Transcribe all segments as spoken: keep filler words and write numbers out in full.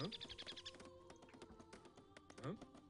Huh? Huh?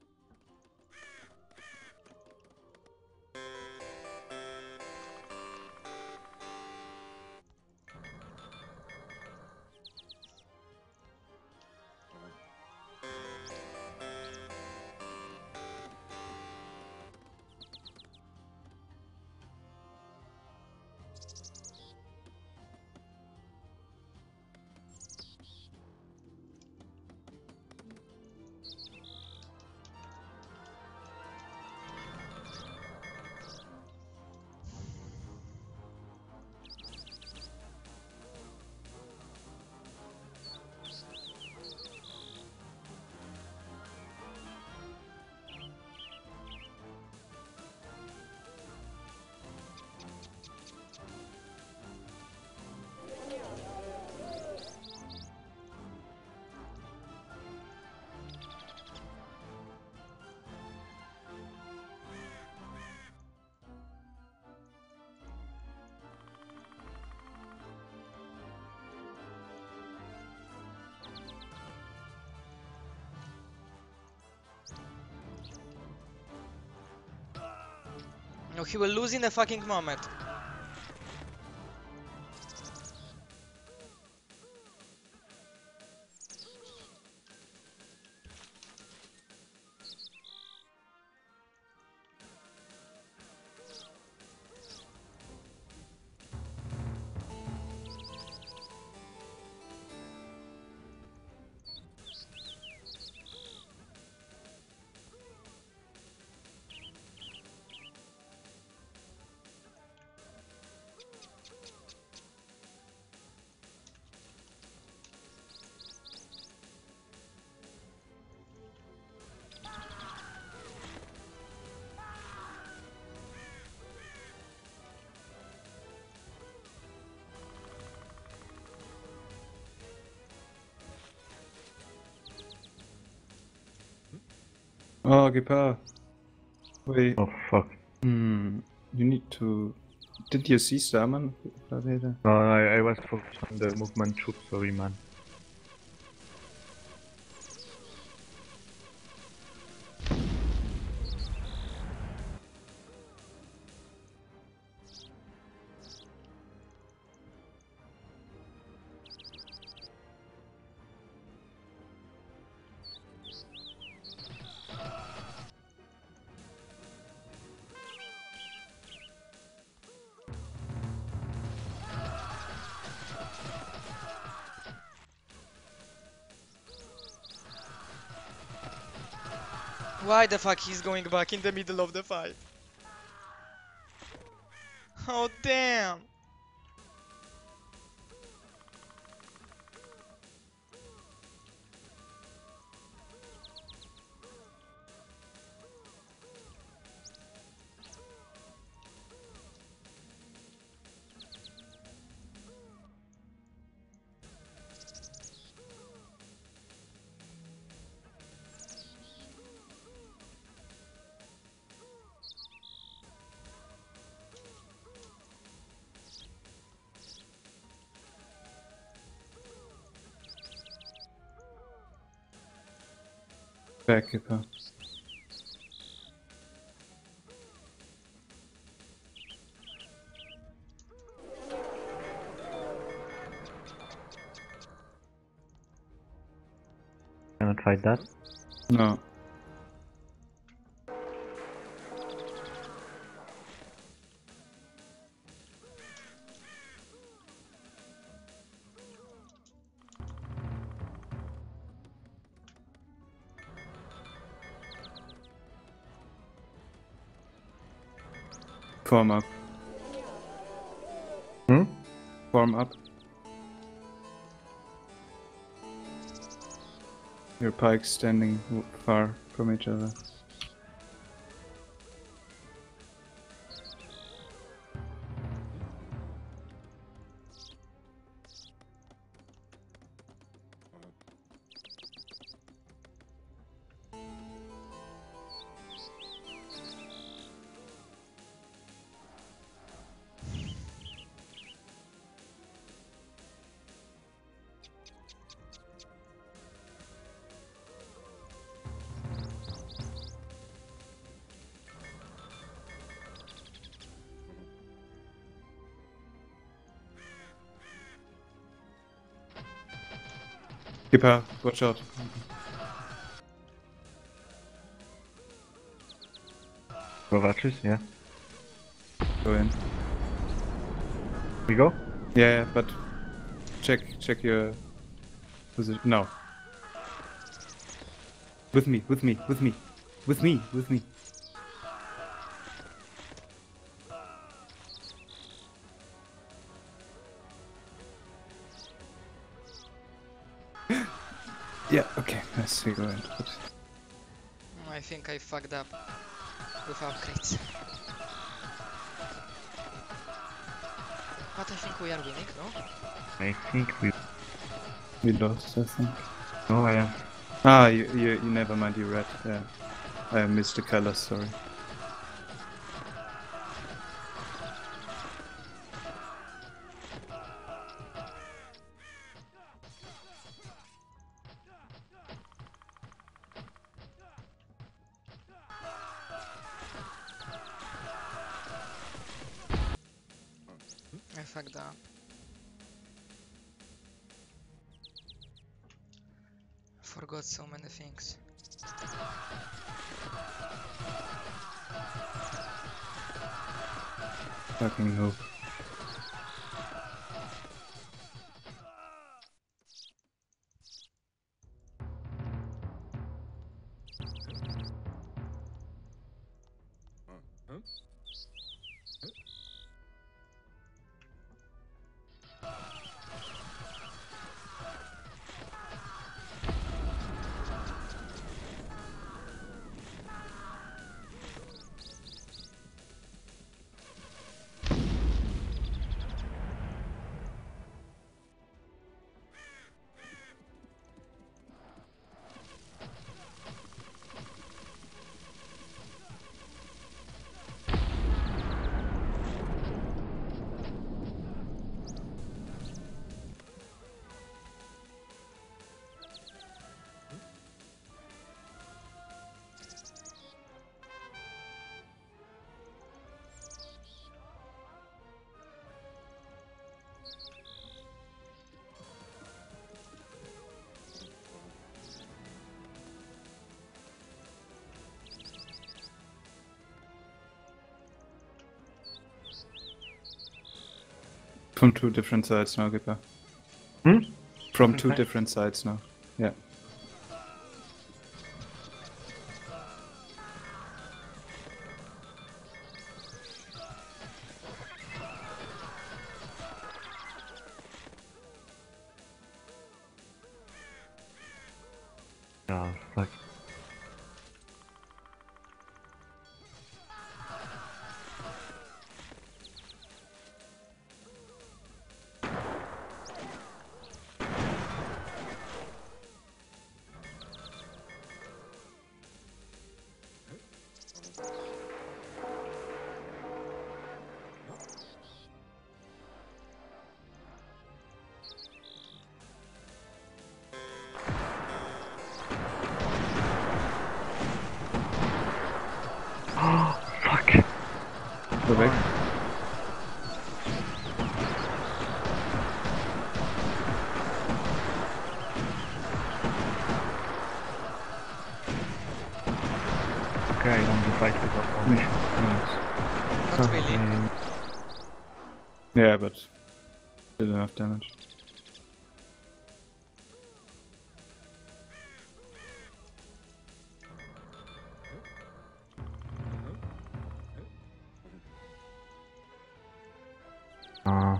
No, he will lose in a fucking moment. Oh, Gepa. Wait. Oh fuck. Hmm. You need to. Did you see Stalman? No, I, I was focused on the movement troop, sorry man. Why the fuck he's going back in the middle of the fight? Oh damn! Back, Gepa. Cannot fight that. No. Form up. Hmm? Form up. Your pikes standing w- far from each other. Keep her. Watch out. Kovacic, yeah. Go in. We go? Yeah, yeah, but check check your position. No. With me, with me, with me, with me, with me. Yeah, okay, let's see, go in. I think I fucked up with upgrades. But I think we are winning, no? I think we... We lost, I think. No, I am. Ah, you, you, you never mind, you red, yeah. I missed the color, sorry. I fucked up. Forgot so many things. Fucking noob. From two different sides now, Gipper. Hmm? From Different two sides? different sides now. Yeah. Oh, fuck. Fuck. Go back. Okay, I don't fight with that formation. Nice. Not really. Um, Yeah, but did enough damage. uh,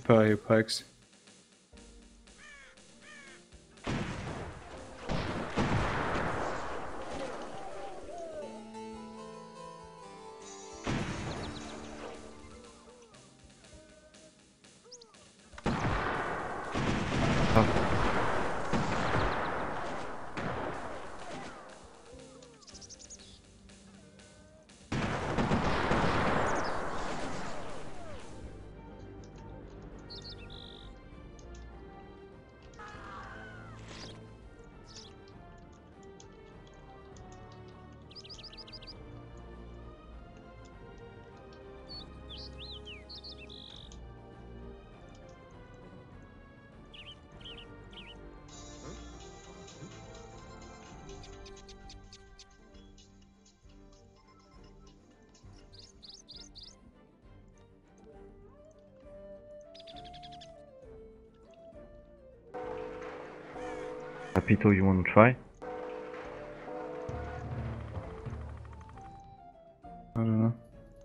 Prepare your pikes. Capito, you wanna try? I don't know.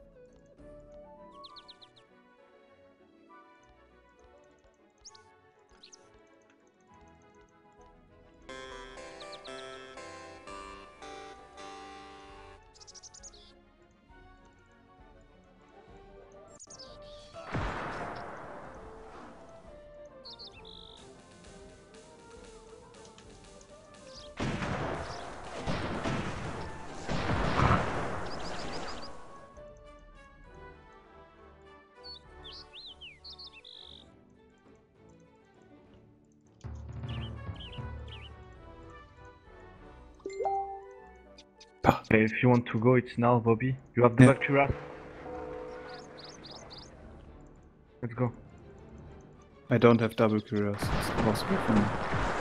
Okay, if you want to go, it's now, Bobby. You have the Yeah. Bacteria? Let's go. I don't have double curios. It's possible for me.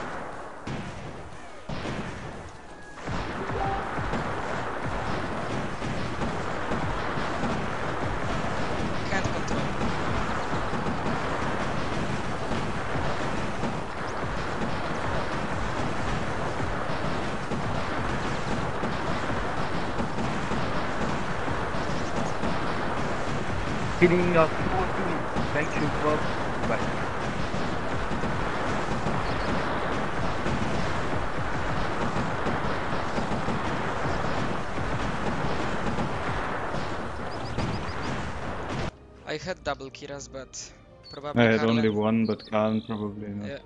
Can't control. Healing us forty. Thank you, Bob. Bye. I had double Kiras, but I probably had only Carlin. one, but Karl probably not. Yeah.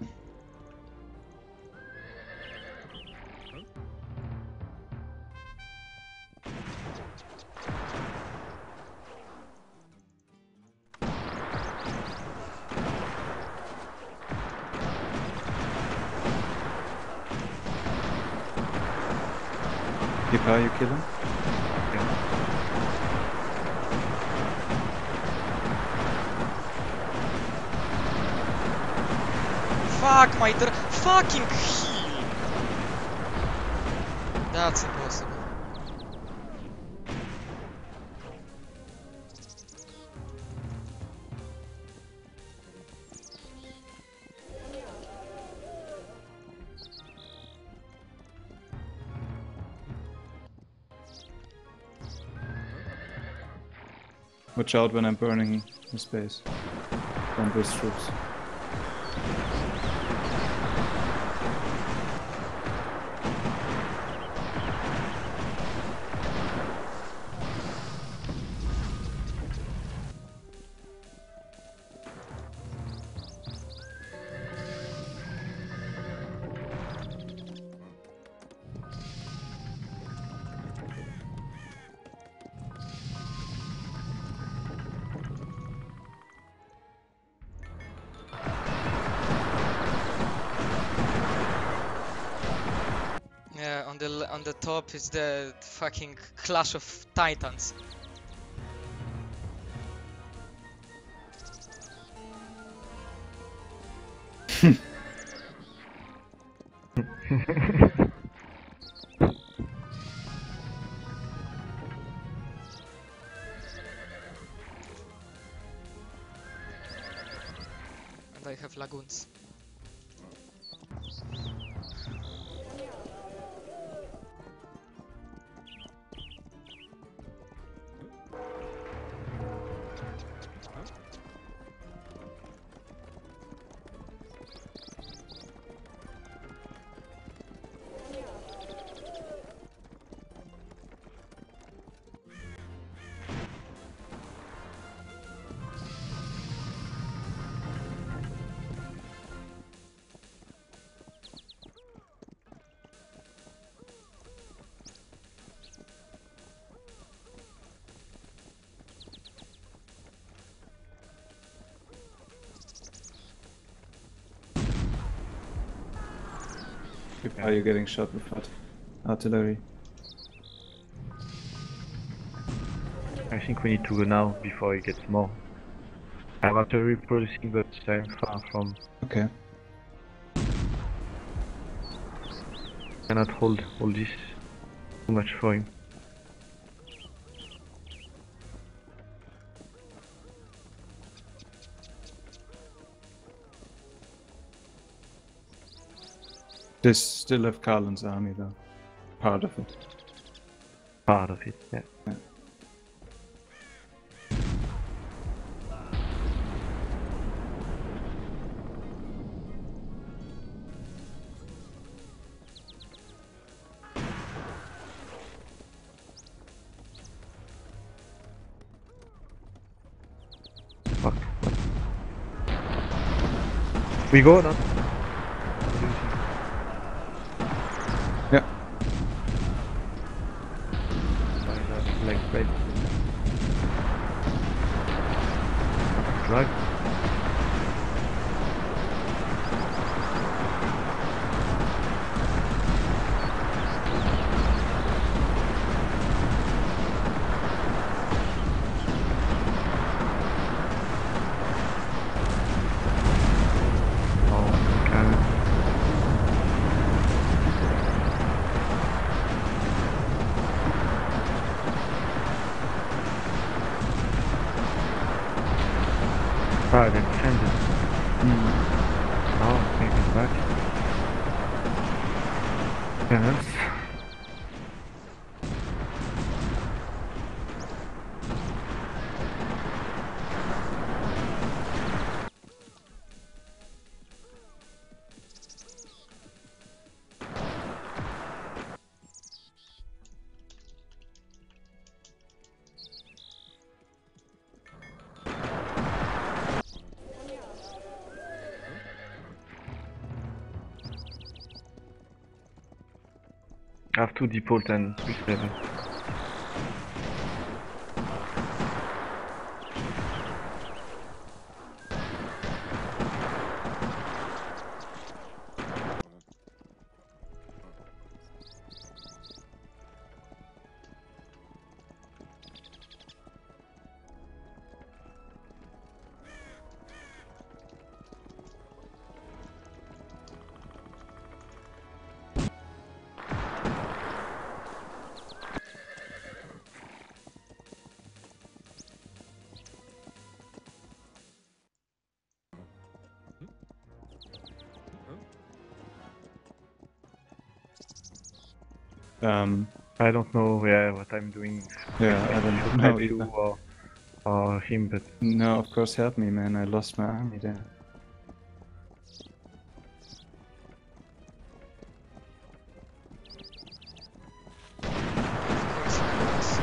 Keeper, you kill him? Fuck my dr- fucking heal! That's impossible. Watch out when I'm burning the space. Don't lose troops. Yeah, on the l- on the top is the fucking Clash of Titans. And I have lagoons. occupy, you're getting shot with art- artillery. I think we need to go now before it gets more. I have artillery producing, but I'm far from. Okay. Cannot hold all this. Too much for him. They still have Carlin's army though. Part of it. Part of it, yeah. Yeah. Fuck. We go now. Yeah. Like right. Drag. Oh, Carryman. Ah, they defended. Mm. Oh, maybe it's back. Cannons. I have two depot and three seven. Um, I don't know yeah, what I'm doing. yeah, I Should don't help know you either. or, or him, but No, of course, help me, man. I lost my army there. Of course, yes.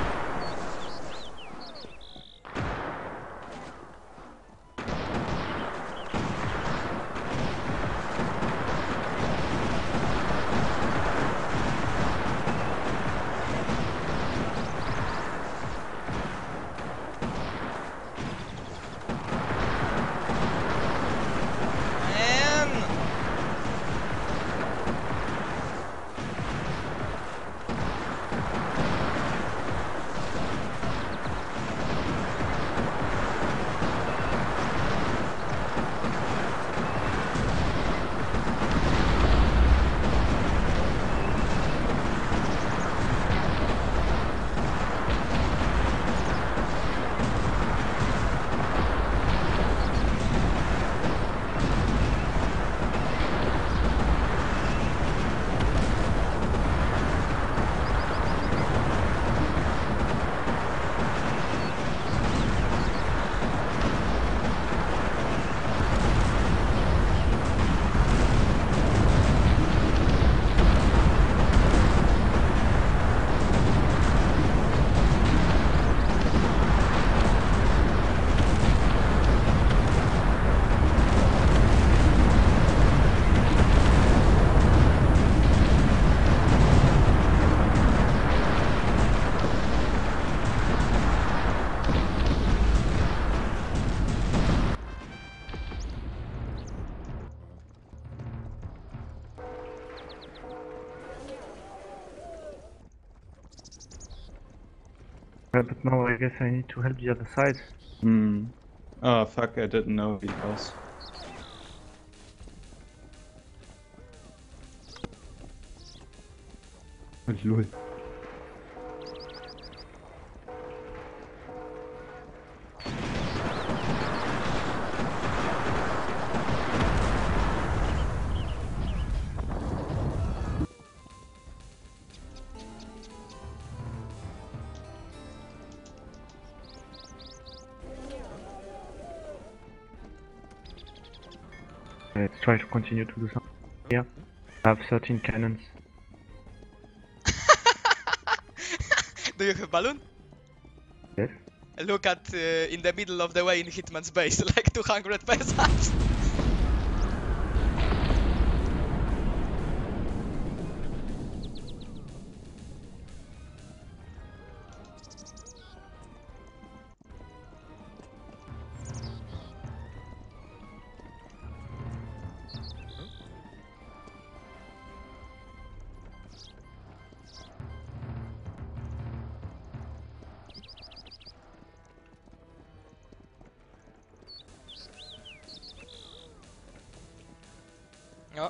Uh, but now I guess I need to help the other side. Hmm. Oh fuck, I didn't know he was. Oh, lol. Let's try to continue to do something here. I have thirteen cannons. Do you have balloon? Yes. Look at uh, in the middle of the way in Hitman's base, like two hundred peasants. Ja.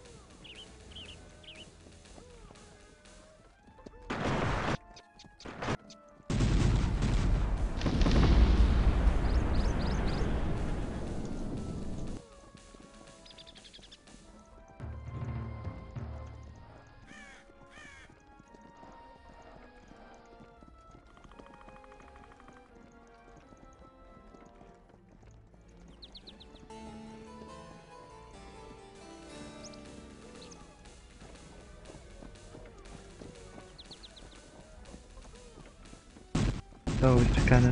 So it's the cannon.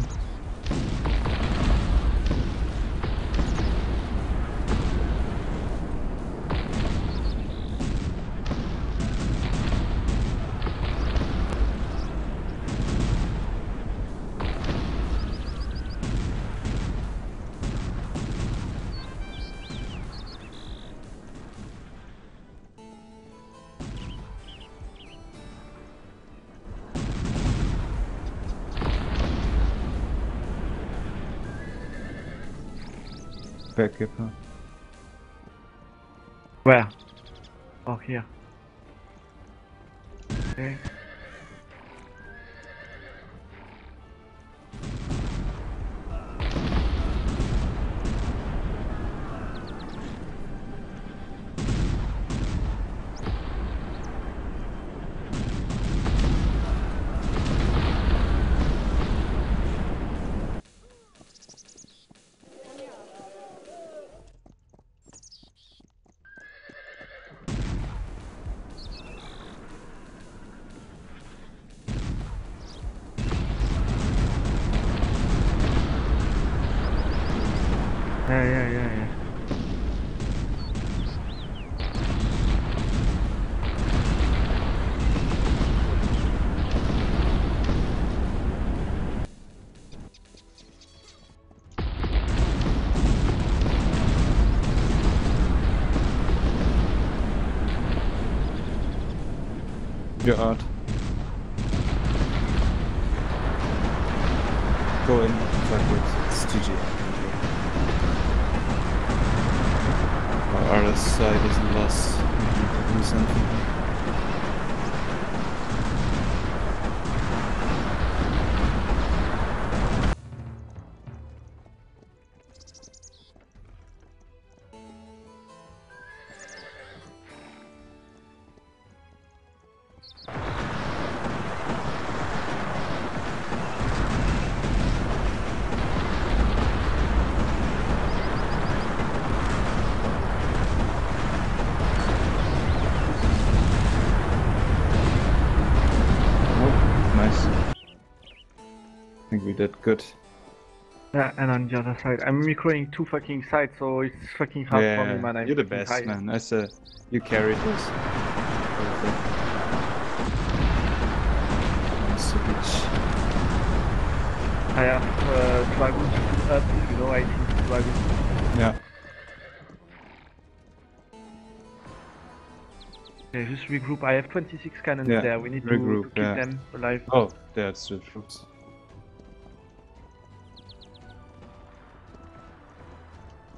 Backgipper. Where? Oh, here. Okay. Yeah, yeah, yeah, yeah. Your art. Go in. Backwards. It's G G. Our other side is lost. We need to do something. I think we did good. Yeah, and on the other side, I'm recording two fucking sides, so it's fucking hard for me, Yeah, man. I'm you're the fucking best, tired. man. I said you carried this. Perfect. Nice to reach. I have uh, dragons up, you know, I think dragons. Yeah. Okay, just regroup. I have twenty-six cannons Yeah, there. We need to, regroup, to keep yeah. them alive. Oh, that's the troops.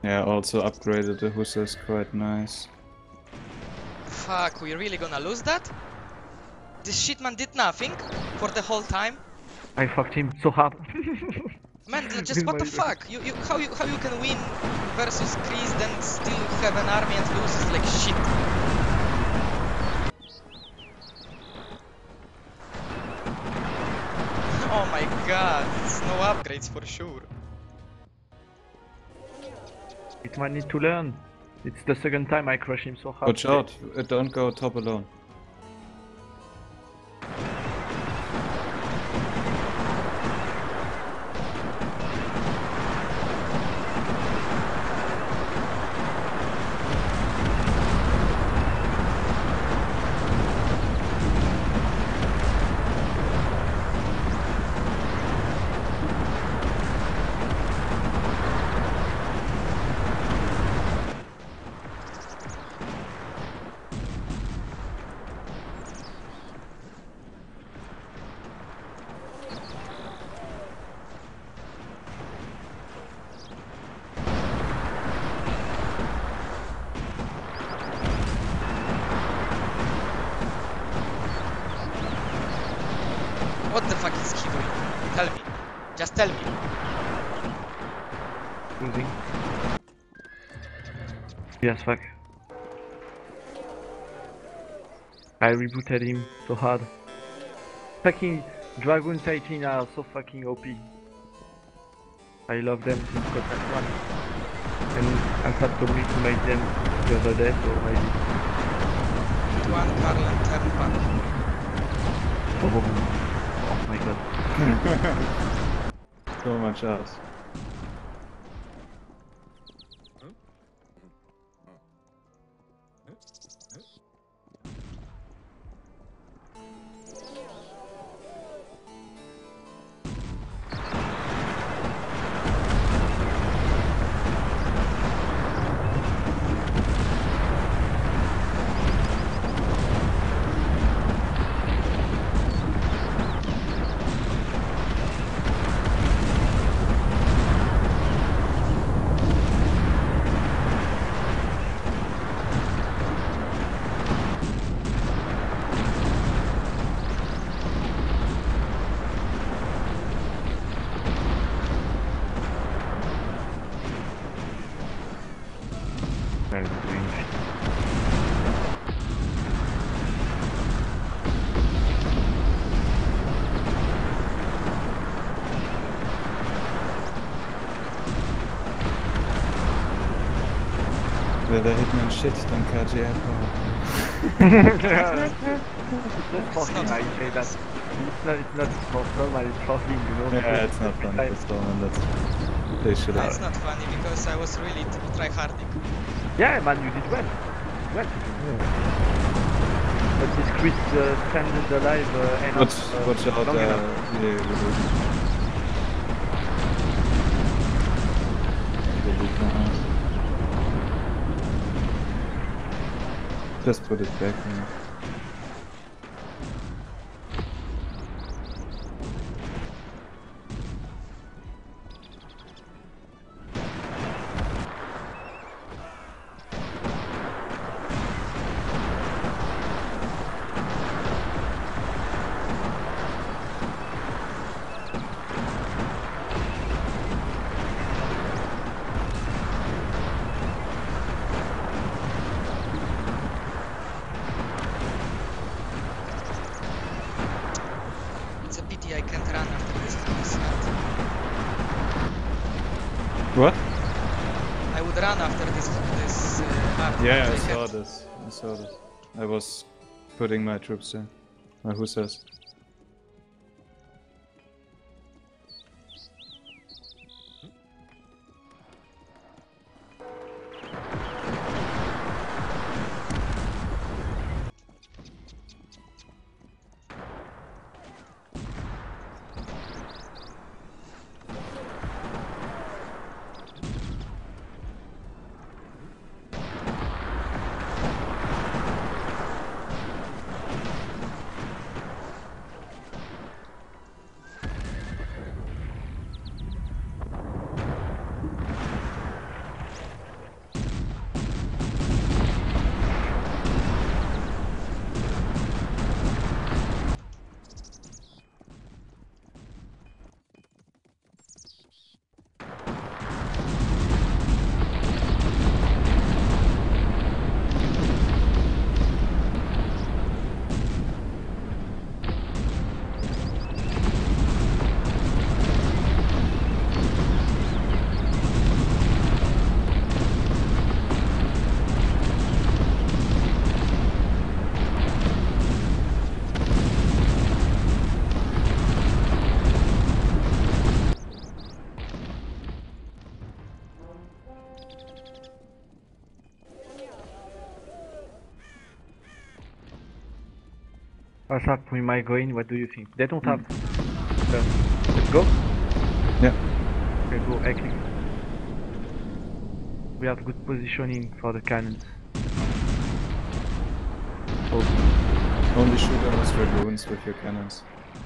Yeah, also upgraded the Hussars quite nice. Fuck, we really gonna lose that? This shitman did nothing for the whole time? I fucked him so hard. Man, l- just With what the my- fuck? You, you, how you, how you can win versus Chris, then still have an army and lose is like shit. Oh my god, it's no upgrades for sure. It might need to learn. It's the second time I crush him so hard. Watch out, uh, don't go top alone. What the fuck is he doing? Tell me. Just tell me. Losing. Yes, fuck. I rebooted him so hard. Fucking Dragon Titan are so fucking O P. I love them since Cossacks one. And Alpha told me to make them the other day, so I did. One Carl and turn back. Oh, oh my god. So much ass. Very strange. Wer der Hitman shit, dann K G R. Just for him, I say that. It's not, it's not for Stalman, it's for him, you know. Yeah, it's not funny for Stalman, that's... They should No, have... it's not funny because I was really t- tryharding. Yeah, man, you did well. Well. But this Chris uh, stranded alive uh, and Watch, uh, watch out, uh, long enough. yeah, we lose. They leave my house. Just put it back, man. It's a pity I can't run after this this hunt. What? I would run after this this uh, map. Yeah, but I saw can't. this. I saw this. I was putting my troops there. My hussars. What's up? We might go in. What do you think? They don't have. Hmm. Uh, let's go. Yeah. Okay, go. Eking. We have good positioning for the cannons. Oh, Only shoot almost dragoons with your cannons.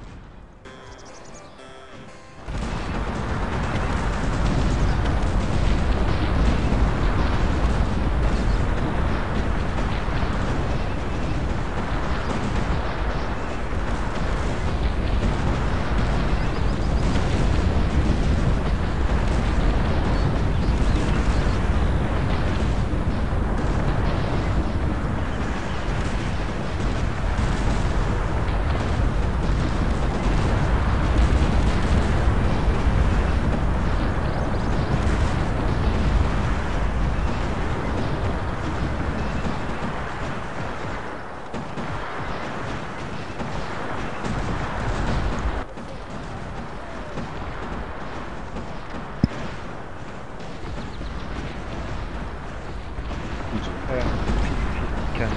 uh, cannon.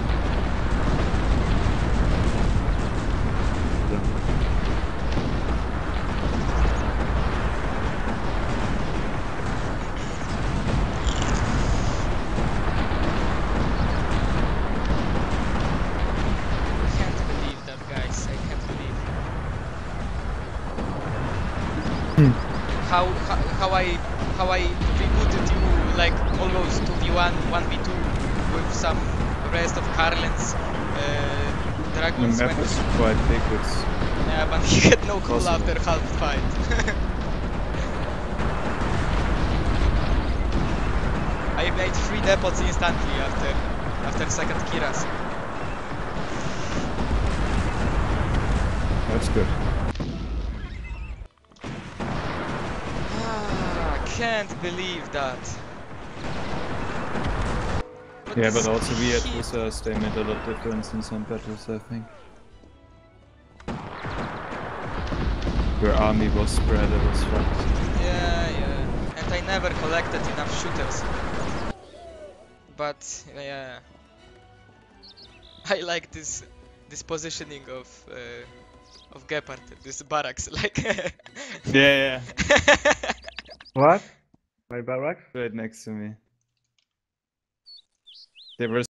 I can't believe that, guys. I can't believe Hmm. how how, how I how I rebooted you like almost two v one, one v two with some rest of Carlin's uh, The dragons. map When, is quite big, it's yeah, but he had no cool Possible. after half fight. I made three depots instantly after after second Kiras. that's good. Ah, can't believe that. Yeah, this but also we at shit- Cossacks, they made a lot of difference in some battles, I think. Your army was spread, it was fucked. Yeah, yeah. And I never collected enough shooters. But yeah, I like this this positioning of uh, of Gepard, this barracks, like. Yeah, yeah. What? My barracks? Right next to me. They were